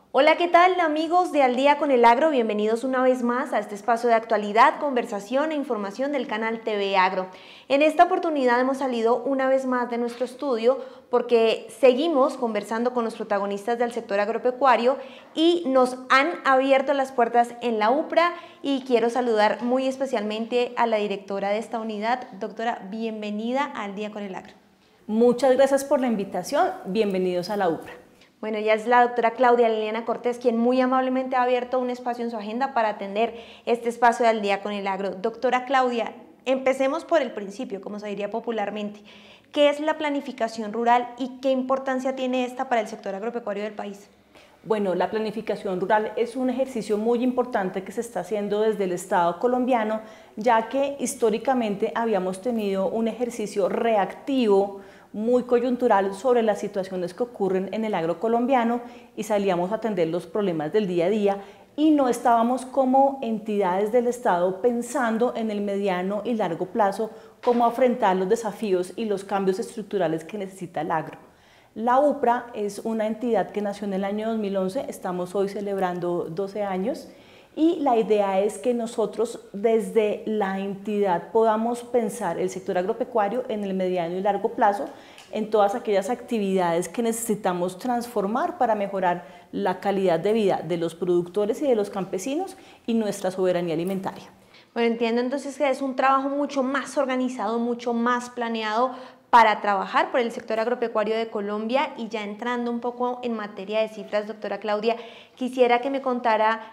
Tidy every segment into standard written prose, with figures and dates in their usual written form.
Hola, ¿qué tal amigos de Al Día con el Agro? Bienvenidos una vez más a este espacio de actualidad, conversación e información del canal TV Agro. En esta oportunidad hemos salido una vez más de nuestro estudio porque seguimos conversando con los protagonistas del sector agropecuario y nos han abierto las puertas en la UPRA y quiero saludar muy especialmente a la directora de esta unidad. Doctora, bienvenida a Al Día con el Agro. Muchas gracias por la invitación, bienvenidos a la UPRA. Bueno, ella es la doctora Claudia Liliana Cortés, quien muy amablemente ha abierto un espacio en su agenda para atender este espacio de Al Día con el Agro. Doctora Claudia, empecemos por el principio, como se diría popularmente. ¿Qué es la planificación rural y qué importancia tiene esta para el sector agropecuario del país? Bueno, la planificación rural es un ejercicio muy importante que se está haciendo desde el Estado colombiano, ya que históricamente habíamos tenido un ejercicio reactivo muy coyuntural sobre las situaciones que ocurren en el agro colombiano y salíamos a atender los problemas del día a día y no estábamos como entidades del Estado pensando en el mediano y largo plazo cómo afrontar los desafíos y los cambios estructurales que necesita el agro. La UPRA es una entidad que nació en el año 2011, estamos hoy celebrando 12 años y la idea es que nosotros desde la entidad podamos pensar el sector agropecuario en el mediano y largo plazo, en todas aquellas actividades que necesitamos transformar para mejorar la calidad de vida de los productores y de los campesinos y nuestra soberanía alimentaria. Bueno, entiendo entonces que es un trabajo mucho más organizado, mucho más planeado para trabajar por el sector agropecuario de Colombia. Y ya entrando un poco en materia de cifras, doctora Claudia, quisiera que me contara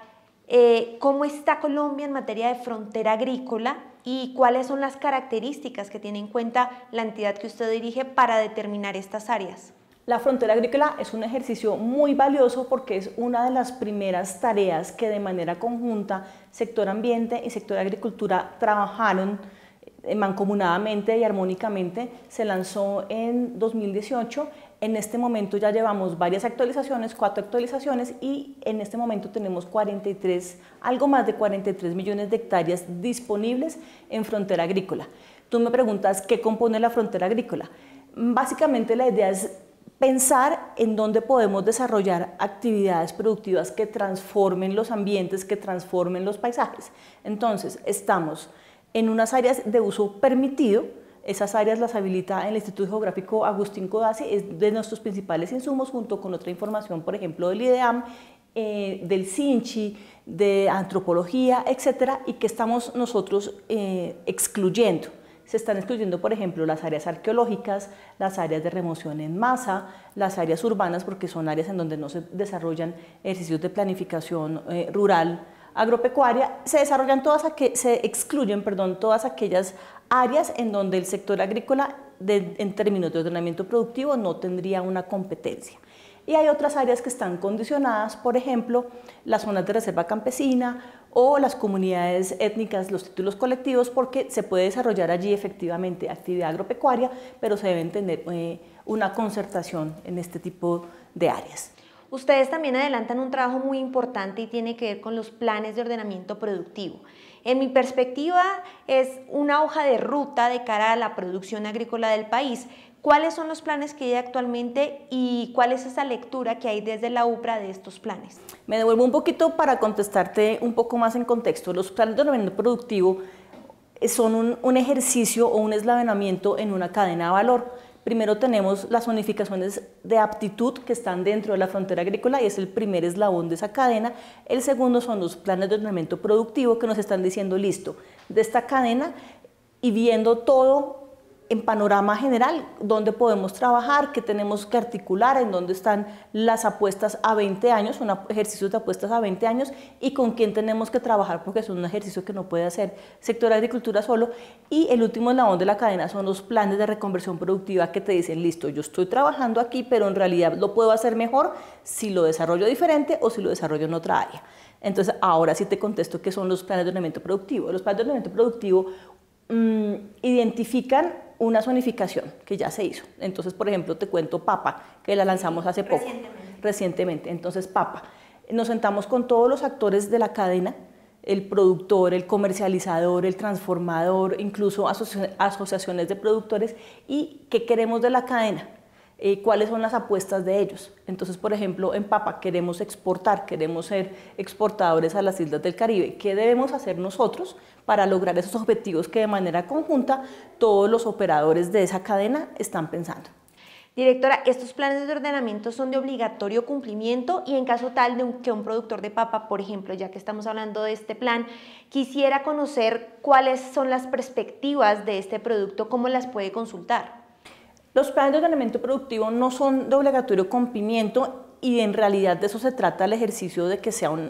cómo está Colombia en materia de frontera agrícola y cuáles son las características que tiene en cuenta la entidad que usted dirige para determinar estas áreas. La frontera agrícola es un ejercicio muy valioso porque es una de las primeras tareas que de manera conjunta sector ambiente y sector agricultura trabajaron mancomunadamente y armónicamente. Se lanzó en 2018, en este momento ya llevamos varias actualizaciones, 4 actualizaciones y en este momento tenemos algo más de 43 millones de hectáreas disponibles en frontera agrícola. Tú me preguntas qué compone la frontera agrícola. Básicamente la idea es pensar en dónde podemos desarrollar actividades productivas que transformen los ambientes, que transformen los paisajes. Entonces, estamos en unas áreas de uso permitido, esas áreas las habilita el Instituto Geográfico Agustín Codazzi, es de nuestros principales insumos junto con otra información, por ejemplo, del IDEAM, del CINCHI, de antropología, etcétera, y que estamos nosotros excluyendo. Se están excluyendo, por ejemplo, las áreas arqueológicas, las áreas de remoción en masa, las áreas urbanas, porque son áreas en donde no se desarrollan ejercicios de planificación rural agropecuaria, se excluyen todas aquellas áreas en donde el sector agrícola en términos de ordenamiento productivo no tendría una competencia. Y hay otras áreas que están condicionadas, por ejemplo, las zonas de reserva campesina o las comunidades étnicas, los títulos colectivos, porque se puede desarrollar allí efectivamente actividad agropecuaria, pero se debe tener una concertación en este tipo de áreas. Ustedes también adelantan un trabajo muy importante y tiene que ver con los planes de ordenamiento productivo. En mi perspectiva es una hoja de ruta de cara a la producción agrícola del país. ¿Cuáles son los planes que hay actualmente y cuál es esa lectura que hay desde la UPRA de estos planes? Me devuelvo un poquito para contestarte un poco más en contexto. Los planes de ordenamiento productivo son un ejercicio o un eslabonamiento en una cadena de valor. Primero tenemos las zonificaciones de aptitud que están dentro de la frontera agrícola y es el primer eslabón de esa cadena. El segundo son los planes de ordenamiento productivo que nos están diciendo, listo, de esta cadena y viendo todo en panorama general, dónde podemos trabajar, qué tenemos que articular, en dónde están las apuestas a 20 años, un ejercicio de apuestas a 20 años y con quién tenemos que trabajar porque es un ejercicio que no puede hacer sector de agricultura solo. Y el último eslabón de la cadena son los planes de reconversión productiva que te dicen, listo, yo estoy trabajando aquí, pero en realidad lo puedo hacer mejor si lo desarrollo diferente o si lo desarrollo en otra área. Entonces, ahora sí te contesto qué son los planes de ordenamiento productivo. Los planes de ordenamiento productivo identifican una zonificación que ya se hizo. Entonces, por ejemplo, te cuento Papa, que la lanzamos hace poco, recientemente. Entonces, Papa, nos sentamos con todos los actores de la cadena, el productor, el comercializador, el transformador, incluso asociaciones de productores, y qué queremos de la cadena. cuáles son las apuestas de ellos. Entonces, por ejemplo, en papa queremos exportar, queremos ser exportadores a las islas del Caribe. ¿Qué debemos hacer nosotros para lograr esos objetivos que de manera conjunta todos los operadores de esa cadena están pensando? Directora, estos planes de ordenamiento son de obligatorio cumplimiento y en caso tal de que un productor de papa, por ejemplo, ya que estamos hablando de este plan, quisiera conocer cuáles son las perspectivas de este producto, ¿cómo las puede consultar? Los planes de ordenamiento productivo no son de obligatorio cumplimiento y en realidad de eso se trata el ejercicio de que sea un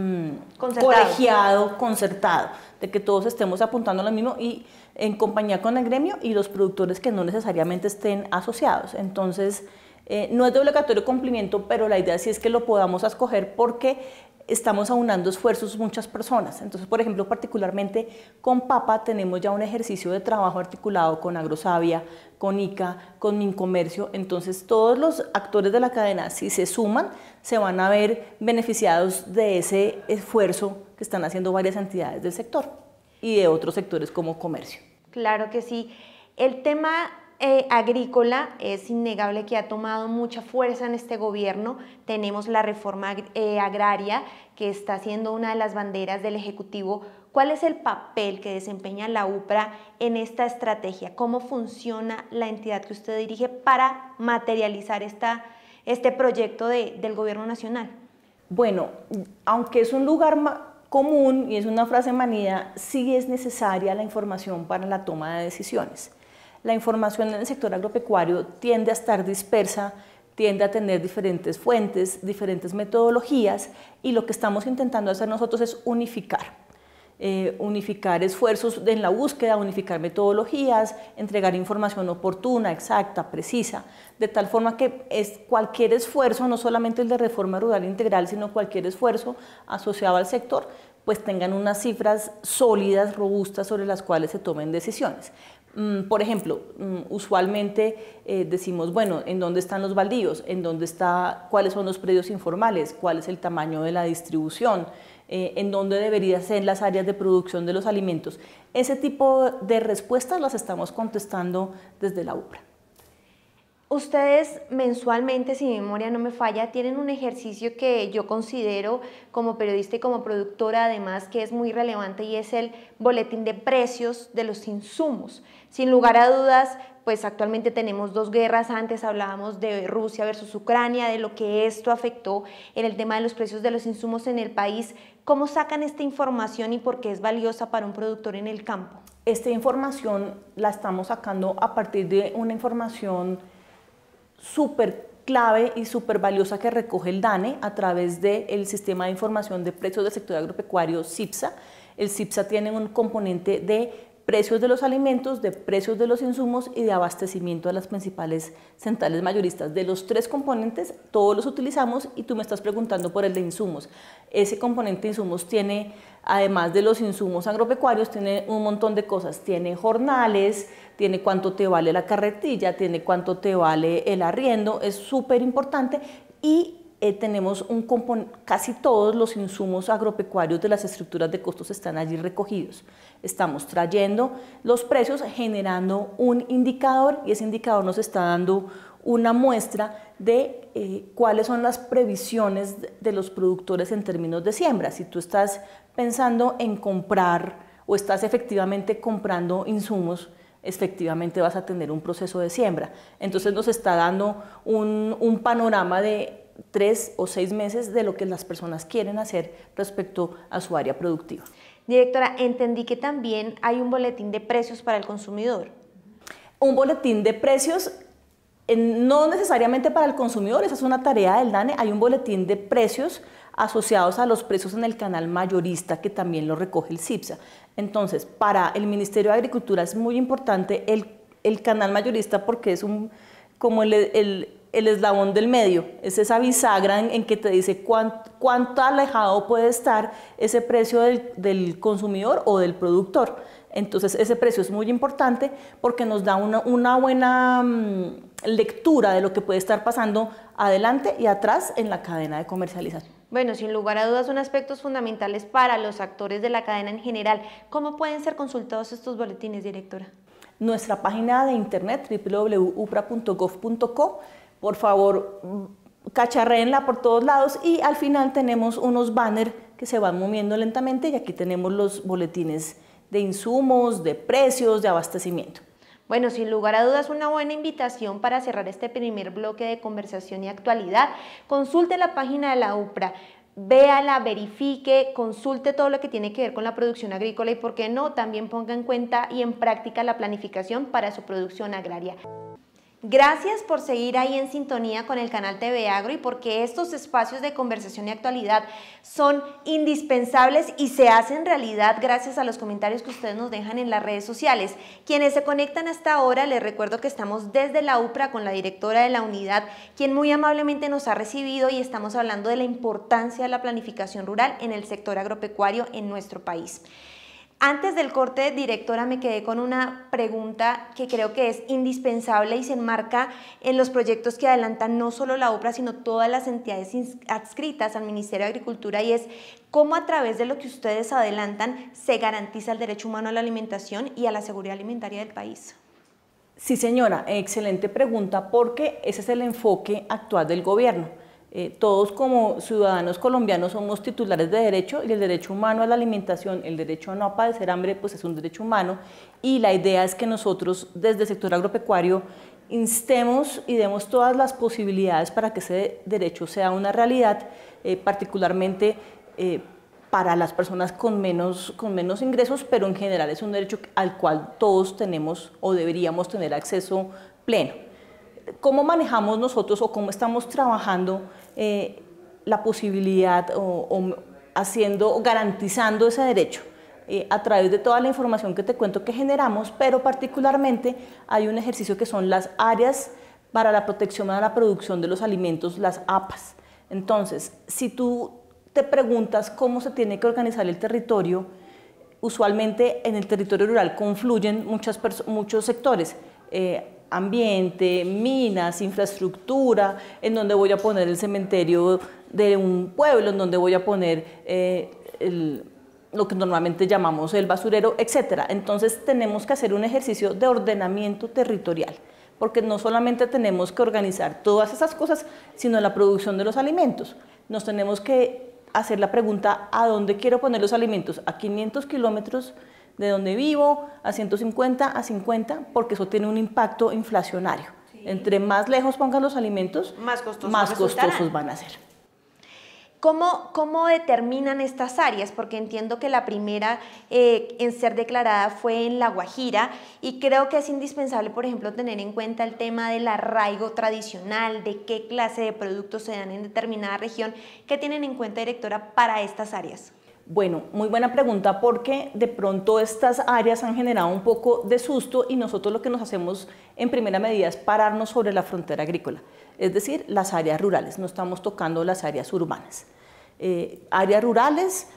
colegiado, concertado, de que todos estemos apuntando a lo mismo y en compañía con el gremio y los productores que no necesariamente estén asociados. Entonces, no es de obligatorio cumplimiento, pero la idea sí es que lo podamos escoger porque estamos aunando esfuerzos muchas personas. Entonces, por ejemplo, particularmente con papa tenemos ya un ejercicio de trabajo articulado con Agrosavia, con ICA, con Mincomercio. Entonces, todos los actores de la cadena, si se suman, se van a ver beneficiados de ese esfuerzo que están haciendo varias entidades del sector y de otros sectores como comercio. Claro que sí. El tema agrícola es innegable que ha tomado mucha fuerza en este gobierno. Tenemos la reforma agraria que está siendo una de las banderas del Ejecutivo. ¿Cuál es el papel que desempeña la UPRA en esta estrategia? ¿Cómo funciona la entidad que usted dirige para materializar este proyecto del gobierno nacional? Bueno, aunque es un lugar común y es una frase manida, sí es necesaria la información para la toma de decisiones. La información en el sector agropecuario tiende a estar dispersa, tiende a tener diferentes fuentes, diferentes metodologías y lo que estamos intentando hacer nosotros es unificar. Unificar esfuerzos en la búsqueda, unificar metodologías, entregar información oportuna, exacta, precisa, de tal forma que cualquier esfuerzo, no solamente el de reforma rural integral, sino cualquier esfuerzo asociado al sector, pues tengan unas cifras sólidas, robustas, sobre las cuales se tomen decisiones. Por ejemplo, usualmente decimos, bueno, ¿en dónde están los baldíos? ¿Cuáles son los predios informales? ¿Cuál es el tamaño de la distribución? ¿En dónde deberían ser las áreas de producción de los alimentos? Ese tipo de respuestas las estamos contestando desde la UPRA. Ustedes mensualmente, si mi memoria no me falla, tienen un ejercicio que yo considero como periodista y como productora además que es muy relevante y es el boletín de precios de los insumos. Sin lugar a dudas, pues actualmente tenemos dos guerras, antes hablábamos de Rusia versus Ucrania, de lo que esto afectó en el tema de los precios de los insumos en el país. ¿Cómo sacan esta información y por qué es valiosa para un productor en el campo? Esta información la estamos sacando a partir de una información súper clave y súper valiosa que recoge el DANE a través del Sistema de Información de Precios del Sector Agropecuario, SIPSA. El SIPSA tiene un componente de precios de los alimentos, de precios de los insumos y de abastecimiento de las principales centrales mayoristas. De los tres componentes, todos los utilizamos y tú me estás preguntando por el de insumos. Ese componente de insumos tiene, además de los insumos agropecuarios, tiene un montón de cosas. Tiene jornales, tiene cuánto te vale la carretilla, tiene cuánto te vale el arriendo, es súper importante y tenemos casi todos los insumos agropecuarios de las estructuras de costos están allí recogidos. Estamos trayendo los precios, generando un indicador y ese indicador nos está dando una muestra de cuáles son las previsiones de los productores en términos de siembra. Si tú estás pensando en comprar o estás efectivamente comprando insumos, efectivamente vas a tener un proceso de siembra. Entonces nos está dando un panorama de 3 o 6 meses de lo que las personas quieren hacer respecto a su área productiva. Directora, entendí que también hay un boletín de precios para el consumidor. Un boletín de precios, no necesariamente para el consumidor, esa es una tarea del DANE, hay un boletín de precios asociados a los precios en el canal mayorista que también lo recoge el SIPSA. Entonces, para el Ministerio de Agricultura es muy importante el canal mayorista porque es como el eslabón del medio, es esa bisagra en que te dice cuánto alejado puede estar ese precio del consumidor o del productor. Entonces ese precio es muy importante porque nos da una buena lectura de lo que puede estar pasando adelante y atrás en la cadena de comercialización. Bueno, sin lugar a dudas son aspectos fundamentales para los actores de la cadena en general. ¿Cómo pueden ser consultados estos boletines, directora? nuestra página de internet www.upra.gov.co. Por favor, cacharréenla por todos lados y al final tenemos unos banners que se van moviendo lentamente y aquí tenemos los boletines de insumos, de precios, de abastecimiento. Bueno, sin lugar a dudas, una buena invitación para cerrar este primer bloque de conversación y actualidad. Consulte la página de la UPRA, véala, verifique, consulte todo lo que tiene que ver con la producción agrícola y, por qué no, también ponga en cuenta y en práctica la planificación para su producción agraria. Gracias por seguir ahí en sintonía con el canal TV Agro y porque estos espacios de conversación y actualidad son indispensables y se hacen realidad gracias a los comentarios que ustedes nos dejan en las redes sociales. Quienes se conectan hasta ahora, les recuerdo que estamos desde la UPRA con la directora de la unidad, quien muy amablemente nos ha recibido, y estamos hablando de la importancia de la planificación rural en el sector agropecuario en nuestro país. Antes del corte, directora, me quedé con una pregunta que creo que es indispensable y se enmarca en los proyectos que adelantan no solo la UPRA, sino todas las entidades adscritas al Ministerio de Agricultura, y es cómo a través de lo que ustedes adelantan se garantiza el derecho humano a la alimentación y a la seguridad alimentaria del país. Sí, señora, excelente pregunta, porque ese es el enfoque actual del gobierno. Todos como ciudadanos colombianos somos titulares de derecho y el derecho humano a la alimentación, el derecho a no padecer hambre, pues es un derecho humano, y la idea es que nosotros desde el sector agropecuario instemos y demos todas las posibilidades para que ese derecho sea una realidad, particularmente para las personas con menos ingresos, pero en general es un derecho al cual todos tenemos o deberíamos tener acceso pleno. ¿Cómo manejamos nosotros o cómo estamos trabajando la posibilidad o garantizando ese derecho? A través de toda la información que te cuento que generamos, pero particularmente hay un ejercicio que son las áreas para la protección a la producción de los alimentos, las APAs. Entonces, si tú te preguntas cómo se tiene que organizar el territorio, usualmente en el territorio rural confluyen muchos sectores, ambiente, minas, infraestructura, en donde voy a poner el cementerio de un pueblo, en donde voy a poner lo que normalmente llamamos el basurero, etc. Entonces tenemos que hacer un ejercicio de ordenamiento territorial, porque no solamente tenemos que organizar todas esas cosas, sino la producción de los alimentos. Nos tenemos que hacer la pregunta, ¿a dónde quiero poner los alimentos? ¿A 500 kilómetros de donde vivo, a 150, a 50, porque eso tiene un impacto inflacionario? Sí. Entre más lejos pongan los alimentos, más costosos van a ser. ¿Cómo determinan estas áreas? Porque entiendo que la primera en ser declarada fue en La Guajira, y creo que es indispensable, por ejemplo, tener en cuenta el tema del arraigo tradicional, de qué clase de productos se dan en determinada región. ¿Qué tienen en cuenta, directora, para estas áreas? Bueno, muy buena pregunta, porque de pronto estas áreas han generado un poco de susto y nosotros lo que nos hacemos en primera medida es pararnos sobre la frontera agrícola, es decir, las áreas rurales, no estamos tocando las áreas urbanas. Áreas rurales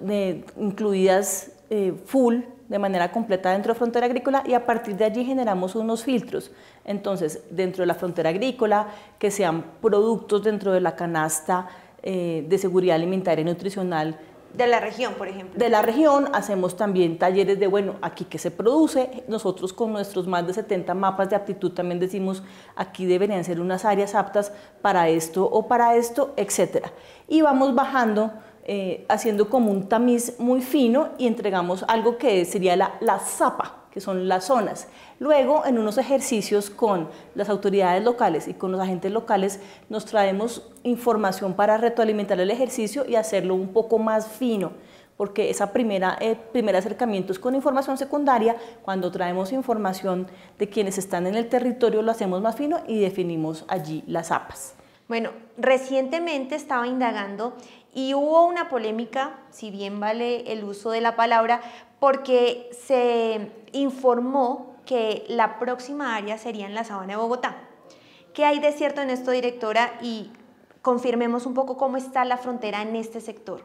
incluidas full, de manera completa dentro de frontera agrícola, y a partir de allí generamos unos filtros. Entonces, dentro de la frontera agrícola, que sean productos dentro de la canasta de seguridad alimentaria y nutricional, de la región, por ejemplo. De la región, hacemos también talleres de, bueno, aquí qué se produce. Nosotros con nuestros más de 70 mapas de aptitud también decimos, aquí deberían ser unas áreas aptas para esto o para esto, etc. Y vamos bajando, haciendo como un tamiz muy fino, y entregamos algo que sería la zapa, que son las zonas. Luego, en unos ejercicios con las autoridades locales y con los agentes locales, nos traemos información para retroalimentar el ejercicio y hacerlo un poco más fino, porque esa primer acercamiento es con información secundaria. Cuando traemos información de quienes están en el territorio, lo hacemos más fino y definimos allí las APAs. Bueno, recientemente estaba indagando y hubo una polémica, si bien vale el uso de la palabra, porque se informó que la próxima área sería en la Sabana de Bogotá. ¿Qué hay de cierto en esto, directora? Y confirmemos un poco cómo está la frontera en este sector.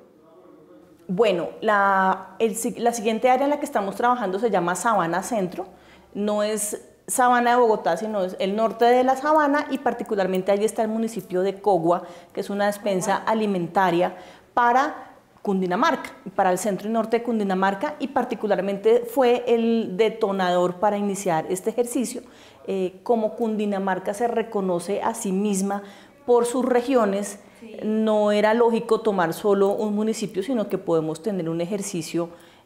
Bueno, la siguiente área en la que estamos trabajando se llama Sabana Centro. No es Sabana de Bogotá, sino es el norte de la Sabana, y particularmente allí está el municipio de Cogua, que es una despensa alimentaria para Cundinamarca, para el centro y norte de Cundinamarca, y particularmente fue el detonador para iniciar este ejercicio. Como Cundinamarca se reconoce a sí misma por sus regiones, no era lógico tomar solo un municipio, sino que podemos tener un ejercicio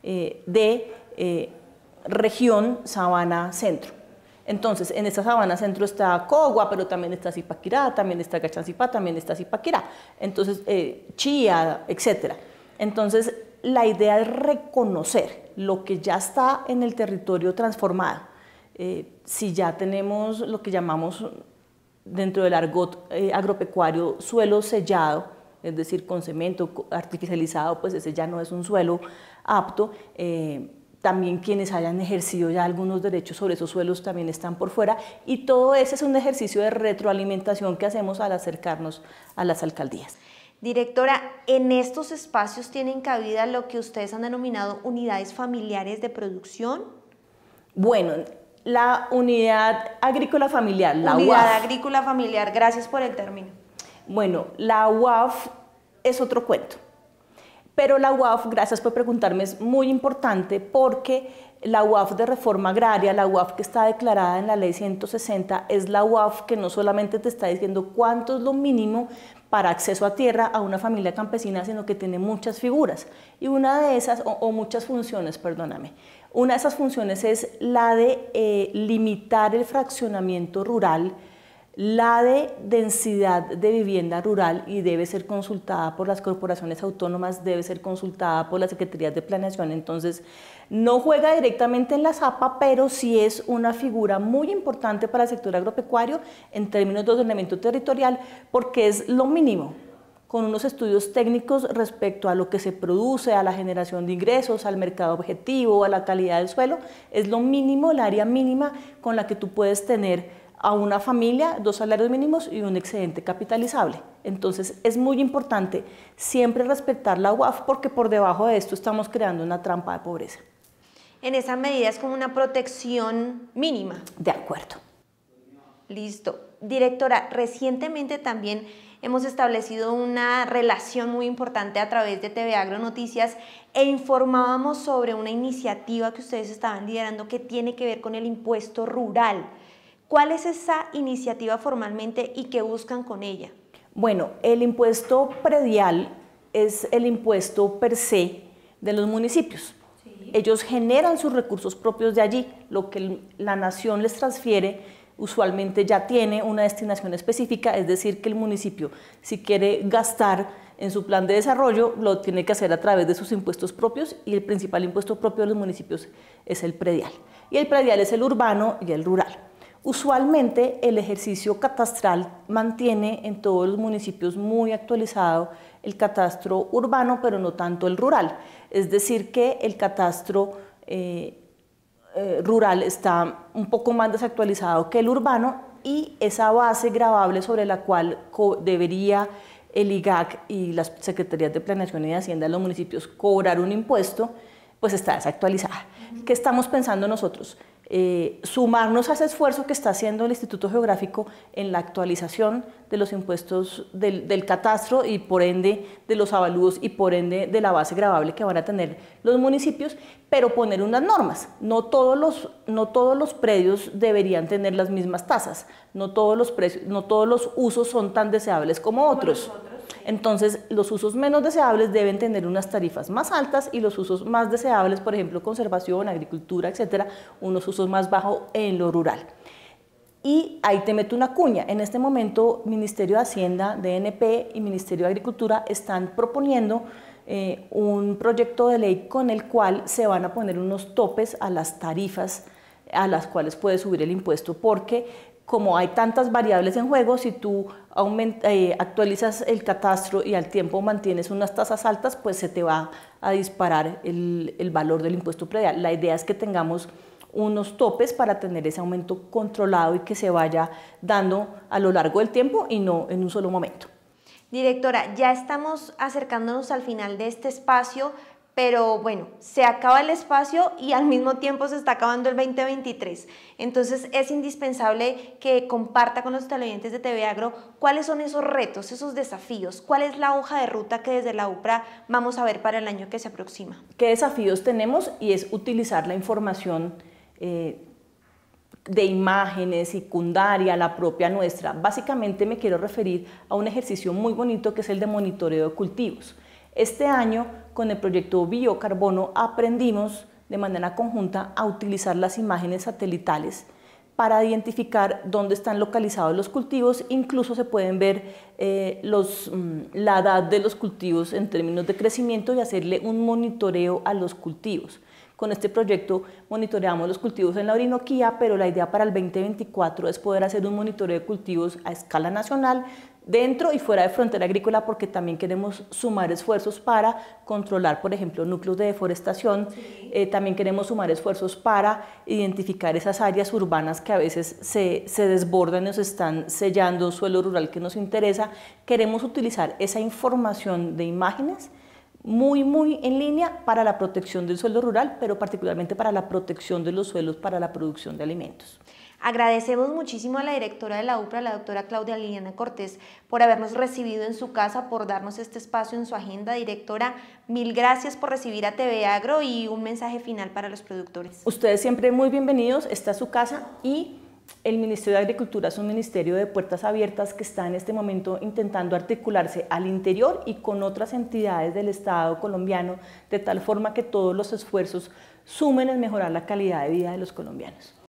de región Sabana Centro. Entonces, en esta Sabana Centro está Cogua, pero también está Zipaquirá, también está Gachancipá, también está Zipaquirá, entonces Chía, etc. Entonces, la idea es reconocer lo que ya está en el territorio transformado. Si ya tenemos lo que llamamos dentro del argot agropecuario suelo sellado, es decir, con cemento artificializado, pues ese ya no es un suelo apto. También quienes hayan ejercido ya algunos derechos sobre esos suelos también están por fuera, y todo ese es un ejercicio de retroalimentación que hacemos al acercarnos a las alcaldías. Directora, ¿en estos espacios tienen cabida lo que ustedes han denominado unidades familiares de producción? Bueno, la unidad agrícola familiar, la UAF. Unidad agrícola familiar, gracias por el término. Bueno, la UAF es otro cuento. Pero la UAF, gracias por preguntarme, es muy importante porque la UAF de reforma agraria, la UAF que está declarada en la ley 160, es la UAF que no solamente te está diciendo cuánto es lo mínimo para acceso a tierra a una familia campesina, sino que tiene muchas figuras. Y una de esas, o muchas funciones, perdóname, una de esas funciones es la de limitar el fraccionamiento rural, la de densidad de vivienda rural, y debe ser consultada por las corporaciones autónomas, debe ser consultada por las secretarías de planeación. Entonces, no juega directamente en la ZAPA, pero sí es una figura muy importante para el sector agropecuario en términos de ordenamiento territorial, porque es lo mínimo, con unos estudios técnicos respecto a lo que se produce, a la generación de ingresos, al mercado objetivo, a la calidad del suelo. Es lo mínimo, el área mínima con la que tú puedes tener a una familia, 2 salarios mínimos y un excedente capitalizable. Entonces es muy importante siempre respetar la UAF, porque por debajo de esto estamos creando una trampa de pobreza. En esa medida es como una protección mínima. De acuerdo. Listo. Directora, recientemente también hemos establecido una relación muy importante a través de TV Agro Noticias e informábamos sobre una iniciativa que ustedes estaban liderando que tiene que ver con el impuesto rural. ¿Cuál es esa iniciativa formalmente y qué buscan con ella? Bueno, el impuesto predial es el impuesto per se de los municipios. Sí. Ellos generan sus recursos propios de allí, lo que la nación les transfiere usualmente ya tiene una destinación específica, es decir, que el municipio, si quiere gastar en su plan de desarrollo, lo tiene que hacer a través de sus impuestos propios, y el principal impuesto propio de los municipios es el predial. Y el predial es el urbano y el rural. Usualmente el ejercicio catastral mantiene en todos los municipios muy actualizado el catastro urbano, pero no tanto el rural. Es decir, que el catastro rural está un poco más desactualizado que el urbano, y esa base gravable sobre la cual debería el IGAC y las secretarías de planeación y de hacienda de los municipios cobrar un impuesto, pues está desactualizada. ¿Qué estamos pensando nosotros? Sumarnos a ese esfuerzo que está haciendo el Instituto Geográfico en la actualización de los impuestos del catastro, y por ende de los avalúos, y por ende de la base gravable que van a tener los municipios, pero poner unas normas. No todos los predios deberían tener las mismas tasas, no todos los usos son tan deseables como otros. Entonces, los usos menos deseables deben tener unas tarifas más altas, y los usos más deseables, por ejemplo, conservación, agricultura, etcétera, unos usos más bajos en lo rural. Y ahí te meto una cuña. En este momento, Ministerio de Hacienda, DNP y Ministerio de Agricultura están proponiendo un proyecto de ley con el cual se van a poner unos topes a las tarifas a las cuales puede subir el impuesto, porque como hay tantas variables en juego, si tú actualizas el catastro y al tiempo mantienes unas tasas altas, pues se te va a disparar el valor del impuesto predial. La idea es que tengamos unos topes para tener ese aumento controlado y que se vaya dando a lo largo del tiempo y no en un solo momento. Directora, ya estamos acercándonos al final de este espacio, pero bueno, se acaba el espacio y al mismo tiempo se está acabando el 2023. Entonces es indispensable que comparta con los televidentes de TV Agro cuáles son esos retos, esos desafíos, cuál es la hoja de ruta que desde la UPRA vamos a ver para el año que se aproxima. ¿Qué desafíos tenemos? Y es utilizar la información de imágenes, secundaria, la propia nuestra. Básicamente me quiero referir a un ejercicio muy bonito que es el de monitoreo de cultivos. Este año, con el proyecto Biocarbono, aprendimos de manera conjunta a utilizar las imágenes satelitales para identificar dónde están localizados los cultivos. Incluso se pueden ver la edad de los cultivos en términos de crecimiento y hacerle un monitoreo a los cultivos. Con este proyecto monitoreamos los cultivos en la Orinoquía, pero la idea para el 2024 es poder hacer un monitoreo de cultivos a escala nacional, dentro y fuera de frontera agrícola, porque también queremos sumar esfuerzos para controlar, por ejemplo, núcleos de deforestación. También queremos sumar esfuerzos para identificar esas áreas urbanas que a veces se desbordan y nos están sellando suelo rural que nos interesa. Queremos utilizar esa información de imágenes muy en línea para la protección del suelo rural, pero particularmente para la protección de los suelos para la producción de alimentos. Agradecemos muchísimo a la directora de la UPRA, la doctora Claudia Liliana Cortés, por habernos recibido en su casa, por darnos este espacio en su agenda. Directora, mil gracias por recibir a TV Agro y un mensaje final para los productores. Ustedes siempre muy bienvenidos, esta es su casa y el Ministerio de Agricultura es un ministerio de puertas abiertas que está en este momento intentando articularse al interior y con otras entidades del Estado colombiano, de tal forma que todos los esfuerzos sumen en mejorar la calidad de vida de los colombianos.